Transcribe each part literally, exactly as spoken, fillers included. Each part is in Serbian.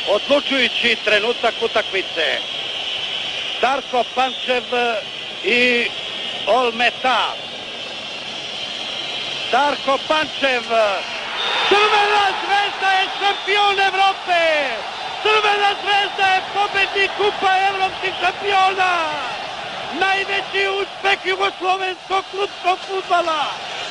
odlučujući trenutak utakmice. Darko, Pančev i Olmeta. Darko, Pančev. Crvena zvezda je šampion Evrope. Crvena zvezda je pobednik kupa evropskih šampiona. Najveći uspeh jugoslovenskog klubskog fudbala.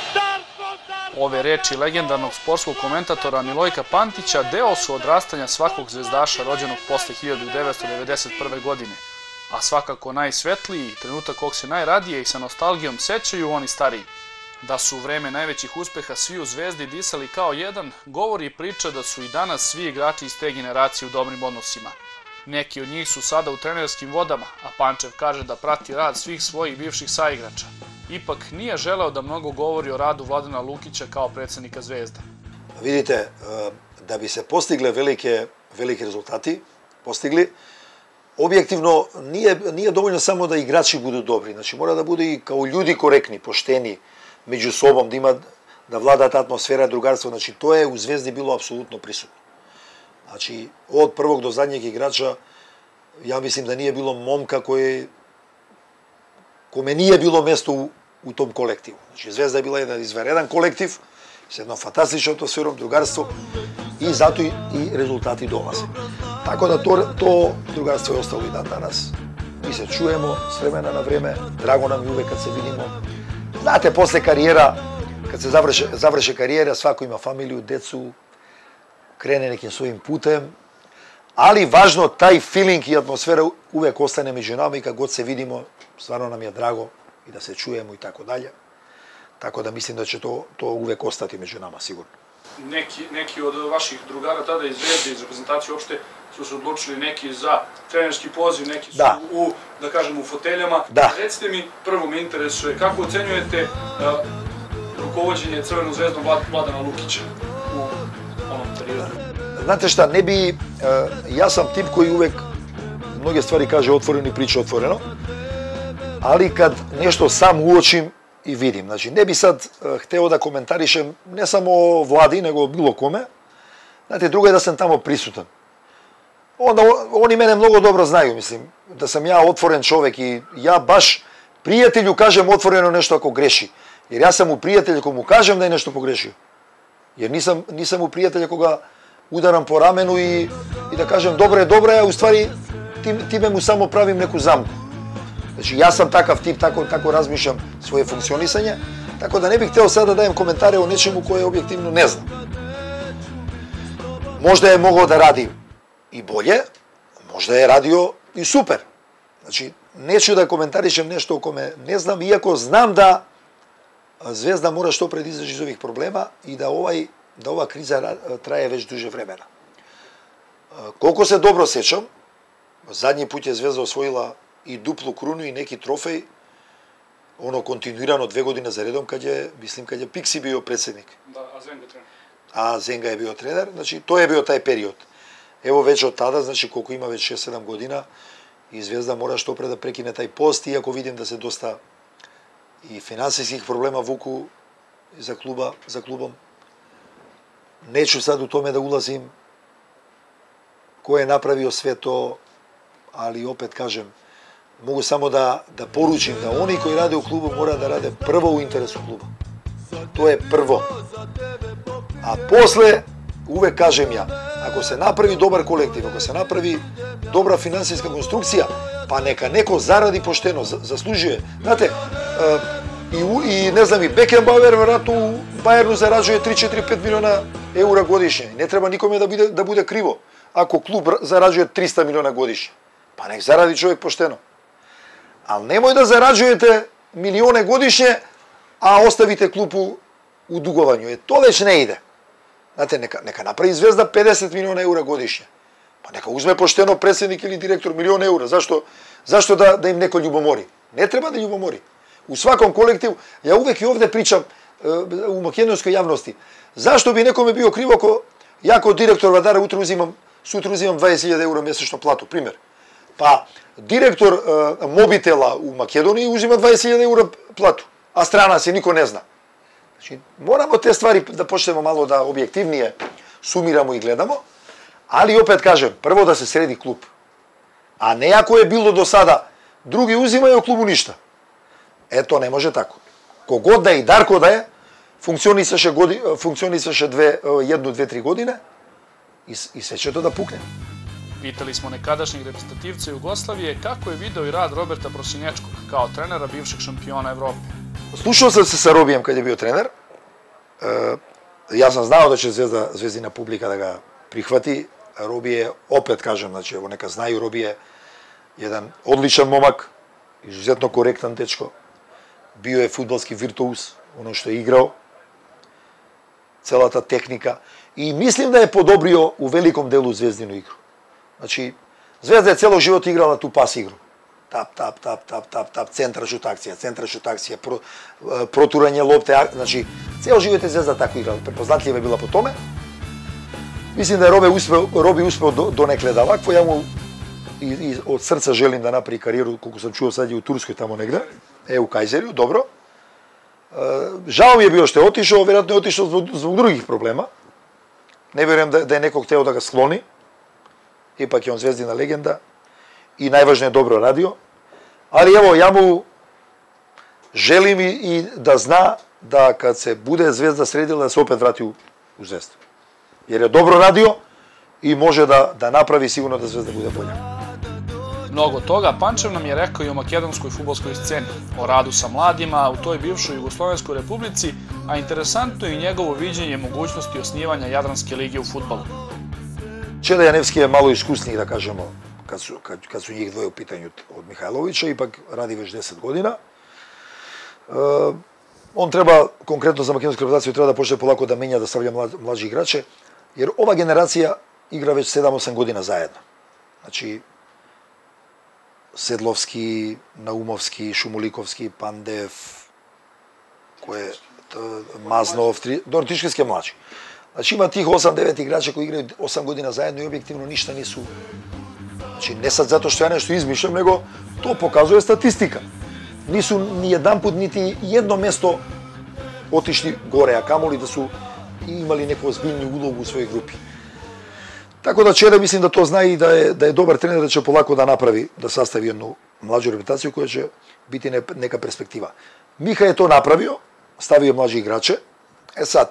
Ove reči legendarnog sportskog komentatora Milojka Pantića deo su odrastanja svakog zvezdaša rođenog posle hiljadu devetsto devedeset prve. godine, a svakako najsvetliji, trenutak kog se najradije i sa nostalgijom sećaju oni stariji. Da su u vreme najvećih uspeha svi u Zvezdi disali kao jedan, govori i priča da su i danas svi igrači iz te generacije u dobrim odnosima. Neki od njih su sada u trenerskim vodama, a Pančev kaže da prati rad svih svojih bivših saigrača. Ipak nije želeo da mnogo govori o radu Vladana Lukića kao predsednika Zvezde. Vidite, da bi se postigle velike, velike rezultati, postigli, objektivno nije, nije dovoljno samo da igrači budu dobri. Znači, mora da budu i kao ljudi korektni, pošteni, među sobom, da ima, da vlada ta atmosfera drugarstva. Znači, to je u Zvezdi bilo apsolutno prisutno. Znači, od prvog do zadnjeg igrača, ja mislim da nije bilo momka koje, kome nije bilo mesto u, u tom kolektivu. Znači, Zvezda je bila jedan izvanredan kolektiv, s jednom fantastičnom atmosferom, drugarstvo, i zato i, i rezultati dolaze. Tako da to, to drugarstvo je ostalo i dan danas. Mi se čujemo s vremena na vreme, drago nam je uvek kad se vidimo. Znate, posle karijera, kad se završe, završe karijera, svako ima familiju, decu, krene nekim svojim putem, ali važno, taj feeling i atmosfera uvek ostane među nama i kad god se vidimo, stvarno nam je drago i da se čujemo i tako dalje. Tako da mislim da će to, to uvek ostati među nama, sigurno. Neki, neki od vaših drugara tada iz Zvezde, iz reprezentacije uopšte, su se odlučili neki za trenerski poziv, neki su da. u, da kažem, u foteljama. Da. Recite mi, prvo me interesuje, kako ocenjujete uh, rukovođenje Crvenom zvezdom Vladana Lukića u onom periodu? Znate šta, ne bi, uh, ja sam tip koji uvek mnoge stvari kaže otvoreno i priča otvoreno, ali kad nešto sam uočim i vidim, znači ne bi sad uh, hteo da komentarišem ne samo o Vladi, nego o bilo kome. Znate, drugo je da sam tamo prisutan. Onda oni mene mnogo dobro znaju, mislim, da sam ja otvoren čovek i ja baš prijatelju kažem otvoreno nešto ako greši. Jer ja sam u prijatelju ko mu kažem da je nešto pogrešio. Jer nisam, nisam u prijatelja koga udaram po ramenu i, i da kažem dobro je, dobro je, a u stvari tim, time mu samo pravim neku zamku. Znači ja sam takav tip, tako, tako razmišljam svoje funkcionisanje, tako da ne bih hteo sada da dajem komentare o nečemu koje objektivno ne znam. Možda je mogao da radi i bolje, možda je radio i super. Znači, neću da komentarišem nešto o kome ne znam, iako znam da Zvezda mora što pred izaći iz ovih problema i da, ovaj, da ova kriza traje već duže vremena. Koliko se dobro sećam, zadnji put je Zvezda osvojila i duplu krunu i neki trofej, ono kontinuirano dve godine za redom, kad je, mislim, kad je Pixi bio predsednik. Da, a Zenga trener. A Zenga je bio trener, znači to je bio taj period. Evo već od tada, znači koliko ima već šest sedam godina, i Zvezda mora što pre da prekine taj post, iako vidim da se dosta i finansijskih problema vuku za, kluba, za klubom. Neću sad u tome da ulazim ko je napravio sve to, ali opet kažem, mogu samo da, da poručim da oni koji rade u klubu mora da rade prvo u interesu kluba. To je prvo. A posle, uvek kažem ja, ako se napravi dobar kolektiv, ako se napravi dobra finansijska konstrukcija, pa neka neko zaradi pošteno, zaslužuje. Znate, i, i ne znam, i Beckenbauer vjerojatno u Bayernu zarađuje tri, četiri, pet miliona eura godišnje. Ne treba nikome da bude, da bude krivo. Ako klub zarađuje trista miliona godišnje, pa nek zaradi čovjek pošteno. Ali nemoj da zarađujete milione godišnje, a ostavite klub u, u dugovanju. E, to već ne ide. Znate, neka, neka napravi Zvezda pedeset miliona eura godišnje. Pa neka uzme pošteno predsjednik ili direktor milion eura. Zašto, zašto da, da im neko ljubomori? Ne treba da ljubomori. U svakom kolektivu, ja uvek i ovde pričam uh, u makedonskoj javnosti, zašto bi nekome bio krivo ako ja kao direktor Vardara utra uzimam, sutra uzimam dvadeset hiljada eura mjesečno platu, primjer. Pa direktor uh, Mobitela u Makedoniji uzima dvadeset hiljada eura platu, a strana se niko ne zna. Znači, moramo te stvari da počnemo malo da objektivnije sumiramo i gledamo, Ali opet kažem, prvo da se sredi klub. A ne ako je bilo do sada, drugi uzimaju, u klubu ništa. E to ne može tako. Kogod da je i Darko da je, funkcionisaše, godi, funkcionisaše dve, jednu, dve, tri godine i, i sve će to da pukne. Pitali smo nekadašnjeg reprezentativca Jugoslavije kako je video i rad Roberta Prosinečkog kao trenera bivšeg šampiona Evrope. Slušao sam se sa Robijem kad je bio trener. E, ja sam znao da će Zvezda, Zvezdina publika da ga prihvati. Robi je, opet kažem, znači, evo neka znaju, Robi je jedan odličan momak, izuzetno korektan dečko. Bio je fudbalski virtuos, ono što je igrao, cela ta tehnika. I mislim da je podobrio u velikom delu Zvezdinu igru. Znači, Zvezda je celo život igrala tu pas igru. Tap, tap, tap, tap, tap, tap, centra šut akcija, centra šut akcija, pro, proturanje lopte, znači, celo život je Zvezda tako igrala. Prepoznatljiva je bila po tome. Mislim da je Robi uspeo, Robi uspeo do, do nekle da ovakvo, ja mu i, i od srca želim da napravi karijeru, koliko sam čuo sad je u Turskoj tamo negde, e u Kajzeriju, dobro. E, žao mi je bio što je otišao, vjerojatno je otišao zbog, zbog drugih problema. Ne vjerujem da, da je neko hteo da ga skloni, ipak je on Zvezdina legenda i najvažnije je dobro radio. Ali evo, ja mu želim i, i da zna da kad se bude Zvezda sredila, da se opet vrati u, u Zvezdu. Jer je dobro radio i može da, da napravi sigurno da Zvezda bude bolja. Mnogo toga Pančev nam je rekao i o makedonskoj fudbalskoj sceni, o radu sa mladima u toj bivšoj Jugoslovenskoj republici, a interesantno je i njegovo viđenje mogućnosti osnivanja Jadranske lige u fudbalu. Čeda Janevski je malo iskusniji, da kažemo, kad su, kad, kad su njih dvoje u pitanju od Mihajlovića, ipak radi već deset godina. E, on treba, konkretno za makedonsku reprezentaciju, treba da počne polako da menja, da stavlja mlađe, mlađe igrače, jer ova generacija igra već sedam osam godina zajedno. Znači, Sedlovski, Naumovski, Šumulikovski, Pandev, koje, Maznov, Dortiškijski mlađi. Znači, ima tih osam devet igrača koji igraju osam godina zajedno i objektivno ništa nisu. Znači, ne sad zato što ja nešto izmišljam, nego to pokazuje statistika. Nisu ni jedan put, niti jedno mesto otišli gore, a kamoli da su imali neku ozbiljniju ulogu u svojoj grupi. Tako da Čeda mislim da to zna i da je, da je dobar trener, da će polako da napravi, da sastavi jednu mlađu reprezentaciju koja će biti neka perspektiva. Miha je to napravio, stavio mlađe igrače. E sad,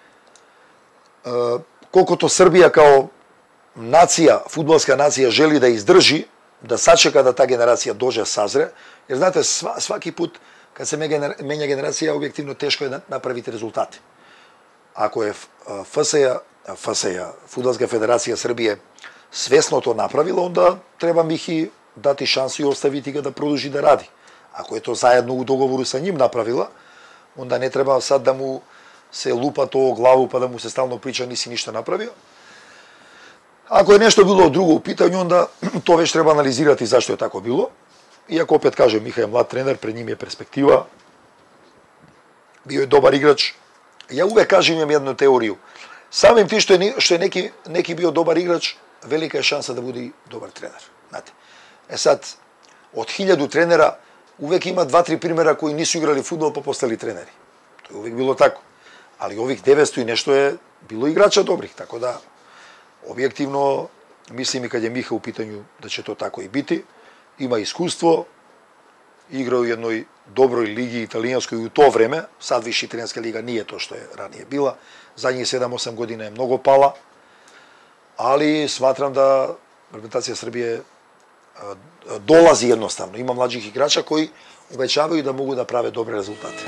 e, koliko to Srbija kao nacija, fudbalska nacija želi da izdrži, da sačeka da ta generacija dođe, sazre, jer znate, sva, svaki put kad se menja generacija, objektivno teško je napraviti rezultate. Ako je F S A, F S A, Fudbalska federacija Srbije, svesno to napravila, onda treba Mihi dati šansu i ostaviti ga da produži da radi. Ako je to zajedno u dogovoru sa njim napravila, onda ne treba sad da mu se lupa to o glavu pa da mu se stalno priča nisi ništa napravio. Ako je nešto bilo drugo u pitanju, onda to već treba analizirati zašto je tako bilo. Iako opet kažem, Miha je mlad trener, pred njim je perspektiva, bio je dobar igrač. Ja uvek kažem, imam jednu teoriju. Samim ti što je, što je neki, neki bio dobar igrač, velika je šansa da bude dobar trener. Znate. E sad, od hiljadu trenera uvek ima dva, tri primjera koji nisu igrali fudbal pa postali treneri. To je uvek bilo tako. Ali ovih devetsto i nešto je bilo igrača dobrih, tako da objektivno mislim i kad je Miha u pitanju da će to tako i biti. Ima iskustvo, igra u jednoj dobroj ligi italijanskoj u to vreme, sad više italijanska liga nije to što je ranije bila, zadnjih sedam osam godina je mnogo pala, ali smatram da reprezentacija Srbije dolazi jednostavno. Ima mlađih igrača koji uvećavaju da mogu da prave dobre rezultate.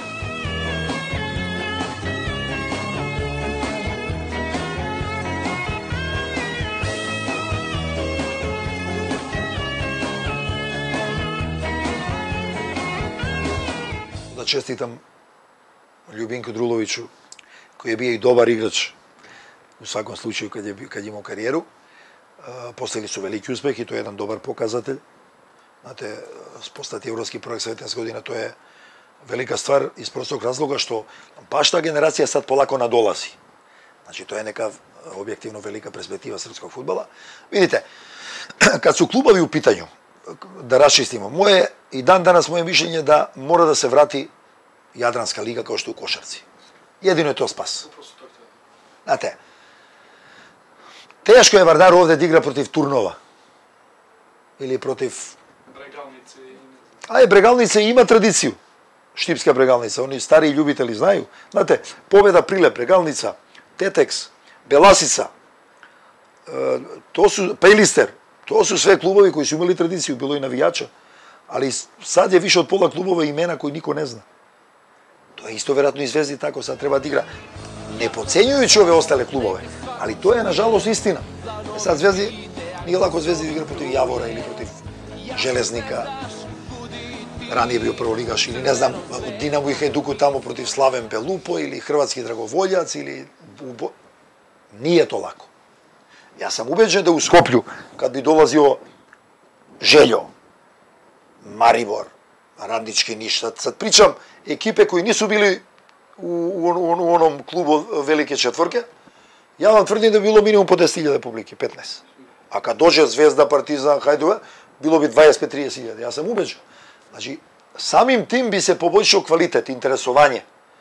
Da čestitam Ljubinku Druloviću, koji je bio i dobar igrač u svakom slučaju kad je, kad je imao karijeru. Postigli su veliki uspeh i to je jedan dobar pokazatelj. Znate, postati evropski projekt sa devetnaest godina, to je velika stvar iz prostog razloga što baš ta generacija sad polako nadolazi. Znači, to je neka objektivno velika perspektiva srpskog fudbala. Vidite, kad su klubovi u pitanju, da raščistimo, moje i dan danas moje mišljenje da mora da se vrati Jadranska liga kao što je u košarci. Jedino je to spas. Znate, teško je Vardaru ovde da igra protiv Turnova. Ili protiv... Bregalnice. Aj, Bregalnice ima tradiciju. Štipska Bregalnica, oni stariji ljubitelji znaju. Znate, pobjeda Prilep, Bregalnica, Teteks, Belasica, to su, Pejlister, to su sve klubovi koji su imali tradiciju, bilo i navijača, ali sad je više od pola klubova imena koji niko ne zna. To je isto verovatno i Zvezdi tako, sad treba da igra. Ne pocenjujući ove ostale klubove, ali to je nažalost istina. Sad Zvezdi, nije lako Zvezdi igra protiv Javora ili protiv Železnika, ranije bio prvoligaš ili ne znam, Dinamo i Hajduku tamo protiv Slaven Belupo ili Hrvatski Dragovoljac ili... Nije to lako. Ja sam ubeđen da u Skoplju, kad bi dolazio Željo, Maribor, Radnički Niš, sad pričam ekipe koji nisu bili u onom klubu Velike četvorke, ja vam tvrdim da bi bilo minimum po deset hiljada publike, petnaest. A kad dođe Zvezda, Partizan, Hajduk, bilo bi dvadeset pet do trideset hiljada. Ja sam ubeđen. Znači, samim tim bi se poboljšao kvalitet, interesovanje.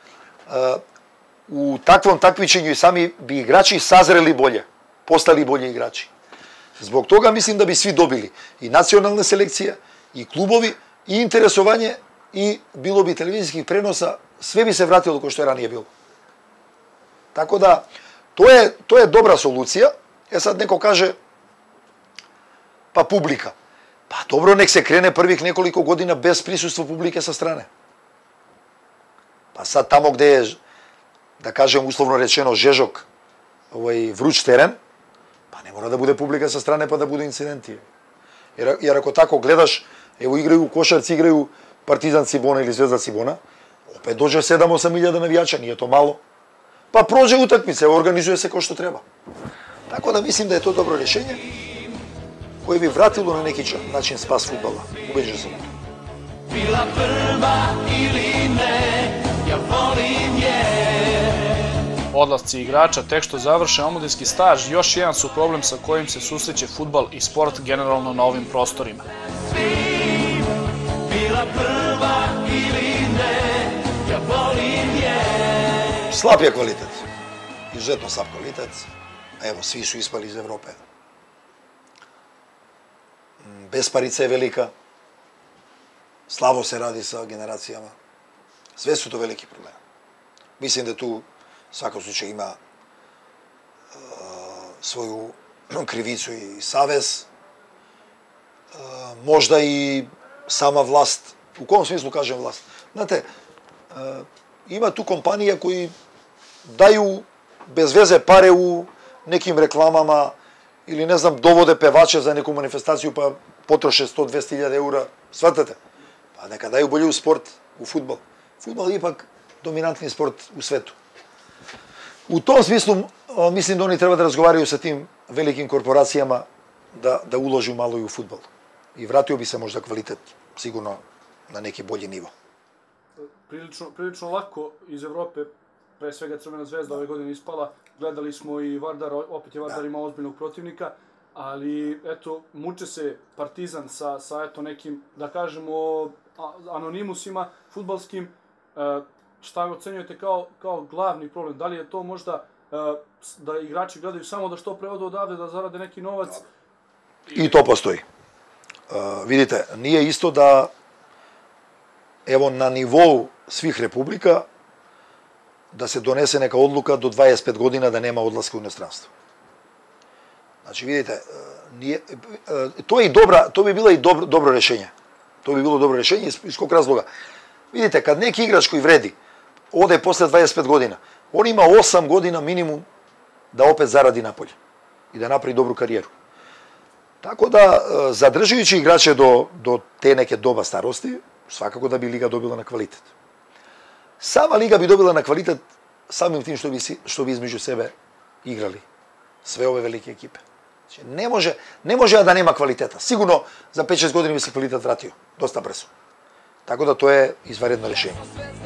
U takvom takmičenju i sami bi igrači sazreli bolje, postali bolji igrači. Zbog toga mislim da bi svi dobili i nacionalne selekcije, i klubovi, i interesovanje, i bilo bi televizijskih prenosa, sve bi se vratilo kao što je ranije bilo. Tako da, to je dobra solucija. E sad neko kaže, pa publika. Pa dobro, nek se krene prvih nekoliko godina bez prisustva publike sa strane. Pa sad tamo gde je, da kažem uslovno rečeno, Žežok, vruć teren, pa ne mora da bude publika sa strane pa da budu incidenti. Jer ako tako gledaš, evo igraju košarci, igraju Partizan Cibona ili Zvezda Cibona, opet dođe sedam do osam hiljada navijača, nije to malo. Pa prođe utakmice, organizuje se kao što treba. Tako da mislim da je to dobro rješenje koje bi vratilo na neki način spas fudbala. Ubeđen sam. Bila prva ili ne, ja volim je. Odlasci igrača tek što završe omladinski staž još jedan su problem sa kojim se susreće fudbal i sport generalno na ovim prostorima. Bila prva ili ne, ja volim je. Slab je kvalitet. Izuzetno slab kvalitet. Evo, svi su ispali iz Evrope. Besparica je velika. Slabo se radi sa generacijama. Sve su to veliki problemi. Mislim da tu svakom slučaju ima svoju krivicu i savez. Možda i sama vlast. U kom smislu kažem vlast? Znate, ima tu kompanija koji daju bez veze pare u nekim reklamama ili ne znam, dovode pevače za neku manifestaciju pa potroše sto do dvesta hiljada eura. Shvatate? Pa neka daju bolje u sport, u fudbal. Fudbal je ipak dominantni sport u svetu. U tom smislu mislim da oni treba da razgovaraju sa tim velikim korporacijama da uložu malo i u fudbal. I vratio bi se možda kvalitet sigurno na neki bolji nivo. Prilično lako iz Evrope, pre svega Crvena zvezda ove godine ispala. Gledali smo i Vardar, opet je Vardar imao ozbiljnog protivnika, ali eto, muče se Partizan sa eto nekim, da kažemo, anonimusima fudbalskim. Šta ocenjujete kao glavni problem? Da li je to možda da igrači gledaju samo da što pre odu odavde, da zarade neki novac? I to postoji. Vidite, nije isto da evo na nivou svih republika da se donese neka odluka do dvadeset pet godina da nema odlaska u inostranstvo. Znači, vidite, to bi bilo i dobro rešenje. To bi bilo dobro rešenje iz kog razloga. Vidite, kad neki igrač koji vredi ode posle dvadeset pet godina, on ima osam godina minimum da opet zaradi napolje i da napravi dobru karijeru. Tako da, zadržujući igrače do te neke doba starosti, svakako da bi Liga dobila na kvalitet. Sama Liga bi dobila na kvalitet samim tim što bi između sebe igrali sve ove velike ekipe. Ne može da nema kvaliteta. Sigurno za pet šest godina bi se kvalitet vratio. Dosta brzo. Tako da to je izvanredno rešenje.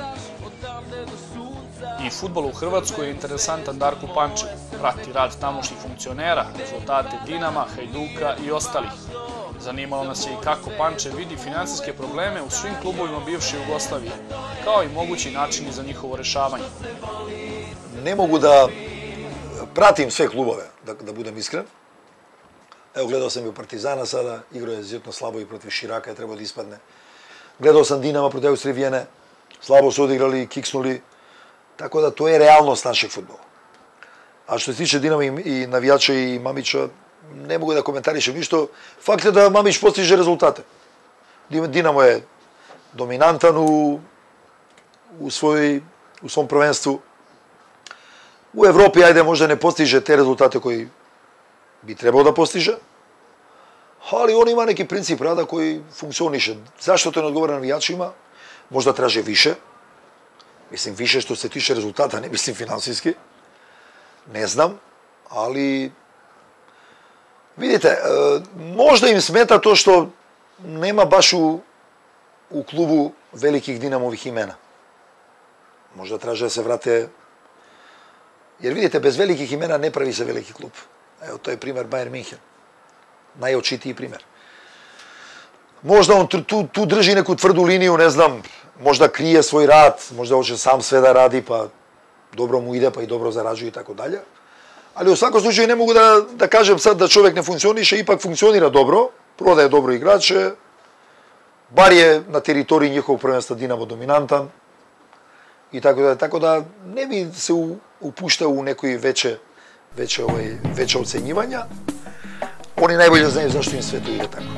I fudbal u Hrvatskoj je interesantan Darko Pančev. Prati rad tamošnjih funkcionera, rezultate Dinama, Hajduka i ostalih. Zanimalo nas je i kako Pančev vidi finansijske probleme u svim klubovima bivše Jugoslavije, kao i mogući načini za njihovo rešavanje. Ne mogu da pratim sve klubove, da, da budem iskren. Evo, gledao sam i u Partizana sada, igrao je izuzetno slabo i protiv Širaka, je trebao da ispadne. Gledao sam Dinama protiv Austrije Vijene, slabo su odigrali, kiksnuli, tako da to je realnost našeg fudbala. A što se tiče Dinama i navijača i Mamića, ne mogu da komentarišem ništa. Fakt je da Mamić postiže rezultate. Dinamo je dominantan u, u, svoj, u svom prvenstvu. U Evropi, ajde, možda ne postiže te rezultate koji bi trebao da postiže, ali on ima neki princip rada koji funkcioniše. Zašto to ne odgovara navijačima? Možda traže više. Mislim, više što se tiče rezultata, ne mislim finansijski. Ne znam, ali vidite, možda im smeta to što nema baš u, u klubu velikih Dinamovih imena. Možda traže da se vrate, jer vidite, bez velikih imena ne pravi se veliki klub. Evo, to je primer Bayern München. Najočitiji primer. Možda on tu, tu drži neku tvrdu liniju, ne znam, možda krije svoj rad, možda hoće sam sve da radi, pa dobro mu ide, pa i dobro zarađuje i tako dalje. Ali u svakom slučaju ne mogu da, da kažem sad da čovjek ne funkcioniše, ipak funkcionira dobro, prodaje dobro igrače, bar je na teritoriji njihovog prvenstva Dinamo dominantan i tako da, tako da ne bi se upuštao u nekoj veće, veće, ovaj, veće ocenjivanja. Oni najbolje znaju zašto im sve to ide tako.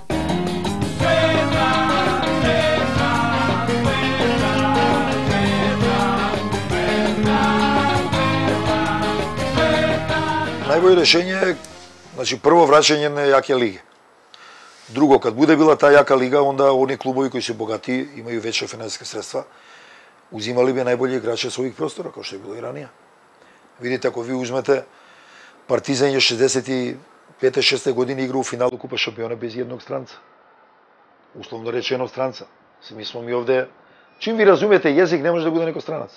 Najbolje rješenje je, znači, prvo vraćanje na jake lige. Drugo, kad bude bila ta jaka liga, onda oni klubovi koji su bogatiji, imaju veće finansijske sredstva, uzimali bi najbolje igrače svojih prostora, kao što je bilo i ranije. Vidite, ako vi uzmete, Partizan je šezdeset pete šeste godine igrao u finalu Kupa šampiona bez jednog stranca. Uslovno rečeno stranca. Mi smo mi ovde, čim vi razumete jezik, ne može da bude neko stranac.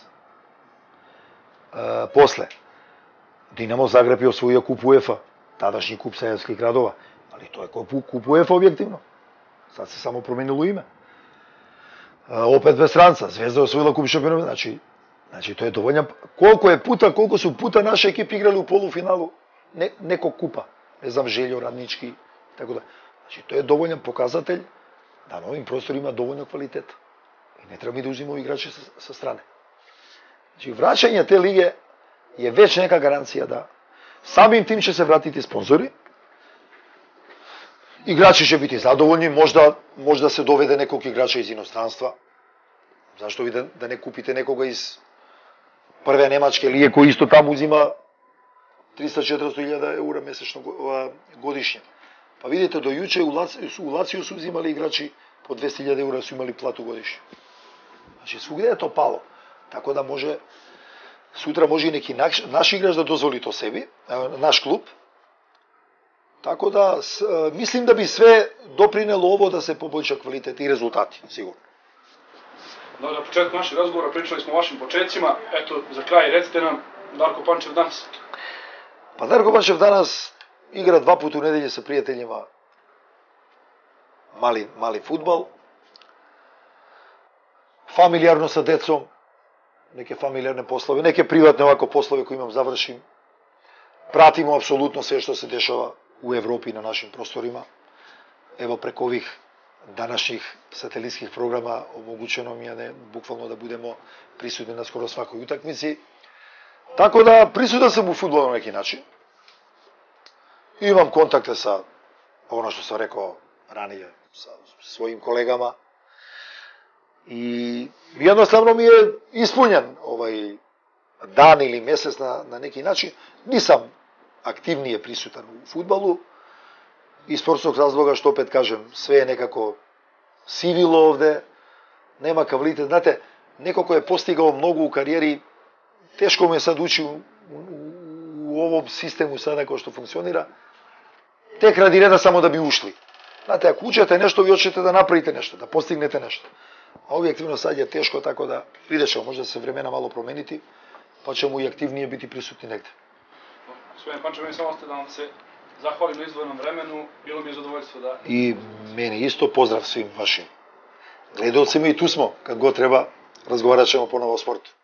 E, posle, Dinamo Zagreb je osvojio kup UEFA, tadašnji kup seljskih gradova, ali to je kup UEFA objektivno. Sad se samo promenilo ime. E, opet bez stranca, Zvezda je osvojila kup šampiona, znači, znači to je dovoljno. Koliko je puta, koliko su puta naše ekipe igrali u polufinalu ne, nekog kupa, ne znam, Željo, Radnički, tako da. Znači, to je dovoljan pokazatelj da na ovim prostorima ima dovoljno kvaliteta. I ne treba mi da uzimamo igrače sa, sa strane. Znači, vraćanje te lige je već neka garancija da samim tim će se vratiti sponzori, igrači će biti zadovoljni, možda, možda se dovede nekog igrača iz inostranstva. Zašto vi da, da ne kupite nekoga iz prve nemačke lige koji isto tamo uzima trista do četiristo hiljada eura mesečno godišnje. Pa vidite, do juče u Laciju su uzimali igrači po dvesta hiljada eura, su imali platu godišnje. Znači, svugde je to palo. Tako da može, sutra može i neki naš, naš igrač da dozvoli to sebi, naš klub. Tako da, mislim da bi sve doprinelo ovo da se poboljša kvalitet i rezultati, sigurno. Da, na početku našeg razgovora pričali smo o vašim početcima. Eto, za kraj recite nam, Darko Pančev danas. Pa Darko Pančev danas igra dva puta u nedelje sa prijateljima mali, mali fudbal. Familijarno sa decom, neke familijarne poslove, neke privatne ovako poslove koje imam završim. Pratimo apsolutno sve što se dešava u Evropi i na našim prostorima. Evo, preko ovih današnjih satelitskih programa omogućeno mi je ne, bukvalno da budemo prisutni na skoro svakoj utakmici. Tako da prisutan sam u fudbalu na neki način. Imam kontakte sa, ono što sam rekao ranije, sa svojim kolegama. I jednostavno mi je ispunjen ovaj dan ili mesec na, na neki način. Nisam aktivnije prisutan u fudbalu. Iz sportskog razloga što, opet kažem, sve je nekako sivilo ovde, nema kvalitet. Znate, neko ko je postigao mnogo u karijeri, teško mu je sad ući u, u, u ovom sistemu sada kao što funkcionira, tek radi reda samo da bi ušli. Znate, ako učete nešto, vi hoćete da napravite nešto, da postignete nešto. A objektivno sad je teško, tako da vidjet ćemo, možda se vremena malo promeniti, pa ćemo i aktivnije biti prisutni negde. Gospodine Pančev, meni samo ostaje da vam se zahvalim na izdvojenom vremenu, bilo mi je zadovoljstvo da... I meni isto, pozdrav svim vašim gledalcima i tu smo, kad god treba, razgovarat ćemo ponovo o sportu.